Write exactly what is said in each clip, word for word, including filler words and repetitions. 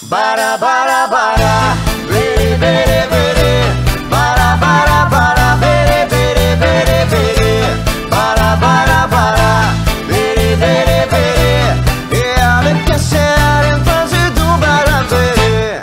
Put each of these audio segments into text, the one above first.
Bara-bara-bara, bere-bere-bere, bara-bara-bara, bere-bere-bere-bere, bara-bara-bara, bere-bere-bere, e ave che ser in fase do bara-bere.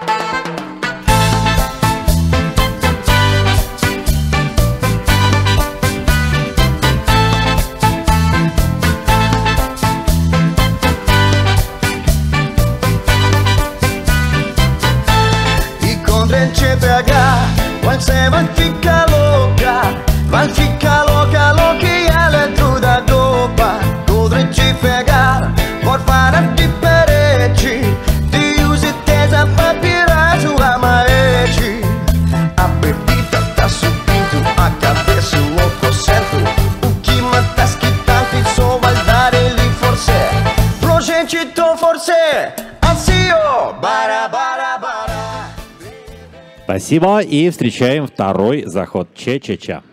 C P H, quando se vai ficar louca, vai ficar louca, louca e ela é toda dopa. Contra C P H, pode parar de diferente, de use tesa pra pirar sua maete. A bebida tá subindo, a cabeça o louco certo. O que matas que tanto e só vai dar ele force. Pro gente tô force, assim ó, bara bara bara. Спасибо, и встречаем второй заход Че-че-ча.